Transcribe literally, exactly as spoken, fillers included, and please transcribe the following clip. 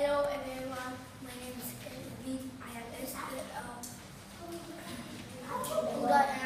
Hello everyone, my name is Kelvin. I am S T L. Today